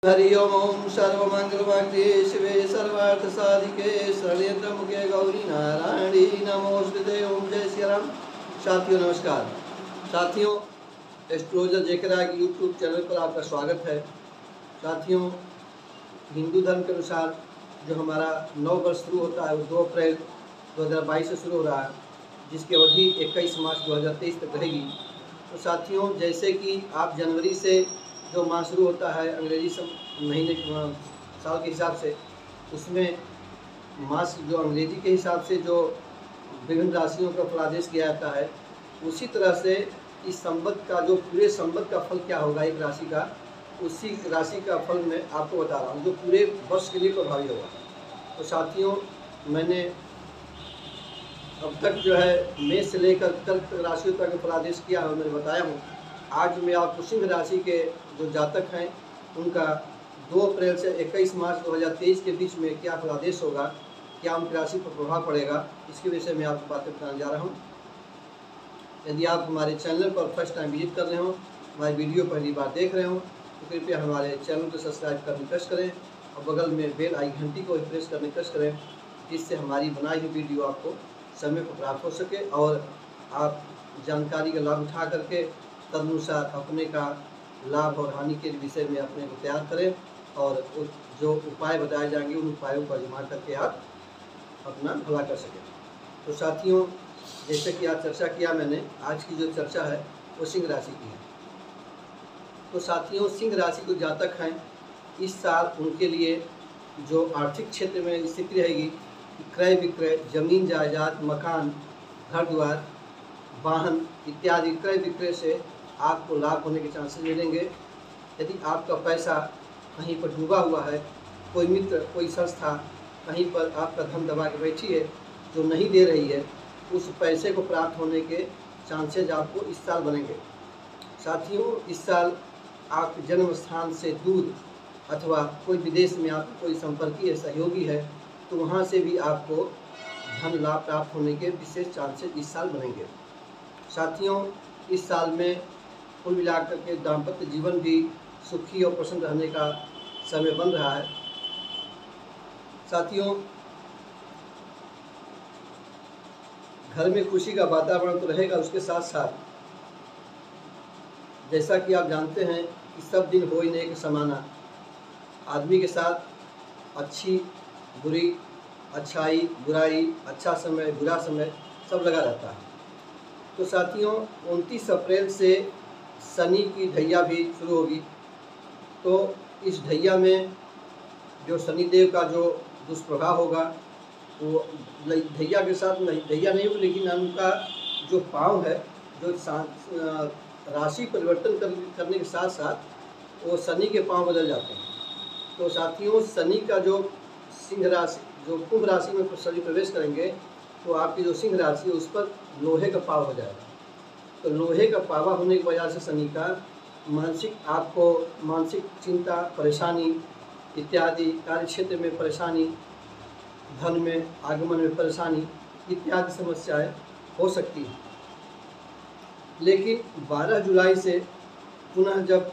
हरि ओम सर्वमंगलमंगले शिवे सर्वार्थसाधिके शरण्ये त्र्यंबके गौरी नारायणी नमोस्तुते। ओम जय श्री राम। साथियों नमस्कार। साथियों, astrologer JK Rai YouTube channel पर आपका स्वागत है। साथियों, हिंदू धर्म के अनुसार जो हमारा नव वर्ष शुरू होता है वो 2 अप्रैल 2022 से शुरू हो रहा है, जिसकी अवधि 21 मार्च 2023 तक रहेगी। तो साथियों, जैसे कि आप जनवरी से जो माह शुरू होता है अंग्रेजी महीने साल के हिसाब से, उसमें मास जो अंग्रेजी के हिसाब से जो विभिन्न राशियों का फलादेश किया जाता है, उसी तरह से इस संवत का जो पूरे संवत का फल क्या होगा एक राशि का, उसी राशि का फल मैं आपको बता रहा हूँ जो पूरे वर्ष के लिए प्रभावी होगा। तो साथियों, मैंने अब तक जो है मेष से लेकर कर्क राशियों तक फलादेश किया है, मैंने बताया हूँ। आज मैं आपको सिंह राशि के जो जातक हैं उनका 2 अप्रैल से 21 मार्च 2023 के बीच में क्या फलादेश होगा, क्या उनकी राशि पर प्रभाव पड़ेगा, इसके विषय में आपको बातें बताने जा रहा हूँ। यदि आप हमारे चैनल पर फर्स्ट टाइम विजिट कर रहे हो, हमारी वीडियो पहली बार देख रहे हो, तो कृपया हमारे चैनल को सब्सक्राइब करने कष्ट करें और बगल में बेल आई घंटी को प्रेस करने कष्ट करें, जिससे हमारी बनाई हुई वीडियो आपको समय पर प्राप्त हो सके और आप जानकारी का लाभ उठा करके तदनुसार अपने का लाभ और हानि के विषय में अपने को तैयार करें और जो उपाय बताए जाएंगे उन उपायों को आजमा करके आप अपना भला कर सकें। तो साथियों, जैसे कि आज चर्चा किया मैंने, आज की जो चर्चा है वो सिंह राशि की है। तो साथियों, सिंह राशि को जातक हैं, इस साल उनके लिए जो आर्थिक क्षेत्र में स्थिति रहेगी, क्रय विक्रय, जमीन जायदाद, मकान, घर द्वार, वाहन इत्यादि क्रय विक्रय से आपको लाभ होने के चांसेस मिलेंगे। यदि आपका पैसा कहीं पर डूबा हुआ है, कोई मित्र, कोई संस्था कहीं पर आपका धन दबा के बैठी है जो नहीं दे रही है, उस पैसे को प्राप्त होने के चांसेज आपको इस साल बनेंगे। साथियों, इस साल आप जन्म स्थान से दूर अथवा कोई विदेश में आपको कोई संपर्की है, सहयोगी है, तो वहाँ से भी आपको धन लाभ प्राप्त होने के विशेष चांसेज इस साल बनेंगे। साथियों, इस साल में कुल मिलाकर के दाम्पत्य जीवन भी सुखी और प्रसन्न रहने का समय बन रहा है। साथियों, घर में खुशी का वातावरण तो रहेगा, उसके साथ साथ जैसा कि आप जानते हैं कि सब दिन हो ही नहीं एक समाना, आदमी के साथ अच्छी बुरी, अच्छाई बुराई, अच्छा समय बुरा समय सब लगा रहता है। तो साथियों, 29 अप्रैल से शनि की ढैया भी शुरू होगी। तो इस ढैया में जो शनिदेव का जो दुष्प्रभाव होगा वो ढैया के साथ ढैया नहीं होगी, लेकिन उनका जो पाँव है, जो राशि परिवर्तन करने के साथ साथ वो शनि के पाँव बदल जाते हैं। तो साथियों, शनि का जो सिंह राशि, जो कुंभ राशि में शनि प्रवेश करेंगे, तो आपकी जो सिंह राशि है उस पर लोहे का पाव हो जाएगा। तो लोहे का पावा होने की वजह से शनि का आपको मानसिक चिंता, परेशानी इत्यादि, कार्य क्षेत्र में परेशानी, धन में आगमन में परेशानी इत्यादि समस्याएं हो सकती हैं। लेकिन 12 जुलाई से पुनः जब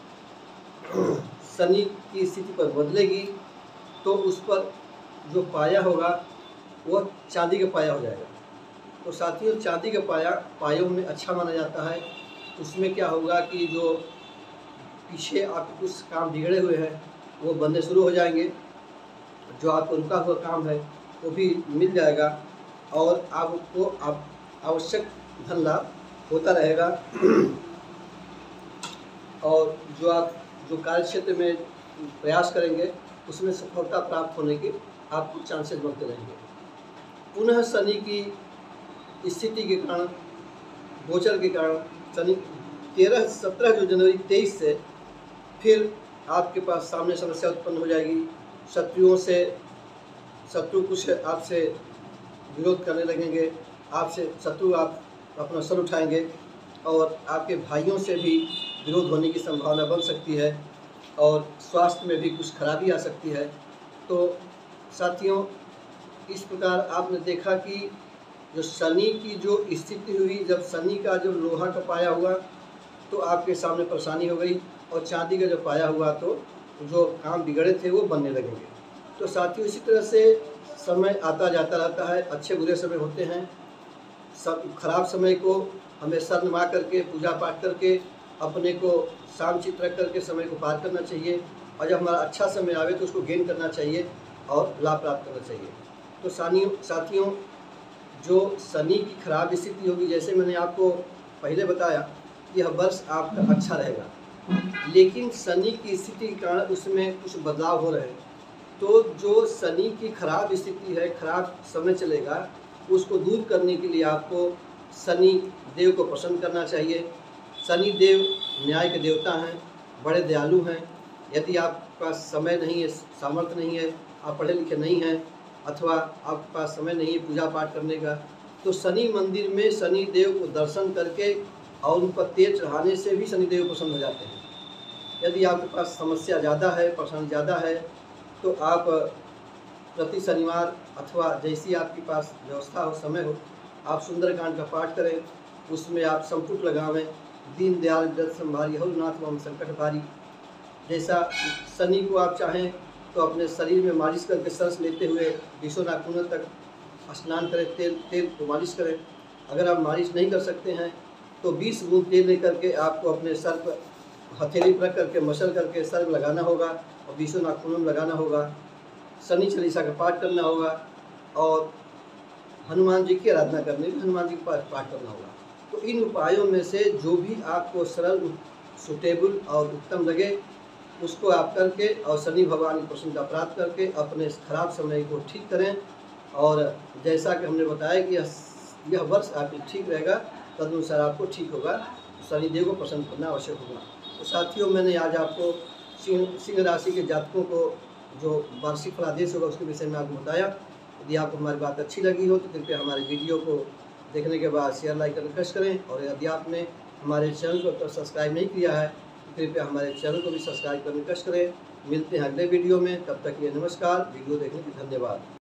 शनि की स्थिति पर बदलेगी तो उस पर जो पाया होगा वह चांदी का पाया हो जाएगा। तो साथियों, चांदी का पायों में अच्छा माना जाता है। उसमें क्या होगा कि जो पीछे आपके कुछ काम बिगड़े हुए हैं वो बनने शुरू हो जाएंगे, जो आपको रुका हुआ काम है वो भी मिल जाएगा और आपको आवश्यक धन लाभ होता रहेगा। और जो कार्य क्षेत्र में प्रयास करेंगे उसमें सफलता प्राप्त होने के आपको चांसेस बनते रहेंगे। पुनः शनि की स्थिति के कारण, गोचर के कारण, शनि 17 जो जनवरी 23 से फिर आपके पास सामने समस्या उत्पन्न हो जाएगी। शत्रु कुछ आपसे विरोध करने लगेंगे, आपसे शत्रु आप अपना सर उठाएंगे और आपके भाइयों से भी विरोध होने की संभावना बन सकती है और स्वास्थ्य में भी कुछ खराबी आ सकती है। तो साथियों, इस प्रकार आपने देखा कि जो शनि की जो स्थिति हुई, जब शनि का जो लोहा का पाया हुआ तो आपके सामने परेशानी हो गई और चांदी का जो पाया हुआ तो जो काम बिगड़े थे वो बनने लगेंगे। तो साथियों, इसी तरह से समय आता जाता रहता है, अच्छे बुरे समय होते हैं। सब खराब समय को हमें सर नमा करके, पूजा पाठ करके, अपने को शांतचित्त रख करके समय को पार करना चाहिए, और जब हमारा अच्छा समय आवे तो उसको गेन करना चाहिए और लाभ प्राप्त करना चाहिए। तो साथियों, जो शनि की खराब स्थिति होगी, जैसे मैंने आपको पहले बताया, यह वर्ष आपका अच्छा रहेगा, लेकिन शनि की स्थिति के कारण उसमें कुछ बदलाव हो रहे हैं। तो जो शनि की खराब स्थिति है, खराब समय चलेगा, उसको दूर करने के लिए आपको शनि देव को प्रसन्न करना चाहिए। शनि देव न्याय के देवता हैं, बड़े दयालु हैं। यदि आपके पास समय नहीं है, सामर्थ्य नहीं है, आप पढ़े लिखे नहीं हैं, अथवा आपके पास समय नहीं है पूजा पाठ करने का, तो शनि मंदिर में शनि देव को दर्शन करके और उन पर तेल चढ़ाने से भी शनि देव प्रसन्न हो जाते हैं। यदि आपके पास समस्या ज़्यादा है, परेशानी ज़्यादा है, तो आप प्रति शनिवार अथवा जैसी आपके पास व्यवस्था हो, समय हो, आप सुंदरकांड का पाठ करें। उसमें आप संपुट लगावें, दीन दयाल जगत संभारी हर नाथ मम संकट भारी। जैसा शनि को आप चाहें तो अपने शरीर में मालिश करके सरस लेते हुए विश्व नाखूनों तक स्नान करें, तेल को मालिश करें। अगर आप मालिश नहीं कर सकते हैं तो 20 बूंद तेल लेकर के आपको अपने सर पर हथेली पर रख करके मसल करके सर में लगाना होगा और विश्व नाखूनों में लगाना होगा। शनि चालीसा का पाठ करना होगा और हनुमान जी की आराधना करने में हनुमान जी का पाठ करना होगा। तो इन उपायों में से जो भी आपको सरल, सुटेबल और उत्तम लगे, उसको आप करके और शनि भगवान की प्रसन्नता प्राप्त करके अपने खराब समय को ठीक करें। और जैसा कि हमने बताया कि यह वर्ष आपकी ठीक रहेगा, तदनुसार आपको ठीक होगा। शनि देव को प्रसन्न करना आवश्यक होगा। तो साथियों, मैंने आज आपको सिंह राशि के जातकों को जो वार्षिक फलादेश होगा उसके विषय में आपको बताया। यदि आपको हमारी बात अच्छी लगी हो तो कृपया हमारे वीडियो को देखने के बाद शेयर, लाइक और रिक्वेस्ट करें। और यदि आपने हमारे चैनल को सब्सक्राइब नहीं किया है तो कृपया हमारे चैनल को भी सब्सक्राइब कर रिक्वेस्ट करें। मिलते हैं अगले वीडियो में, तब तक ये नमस्कार। वीडियो देखने के लिए धन्यवाद।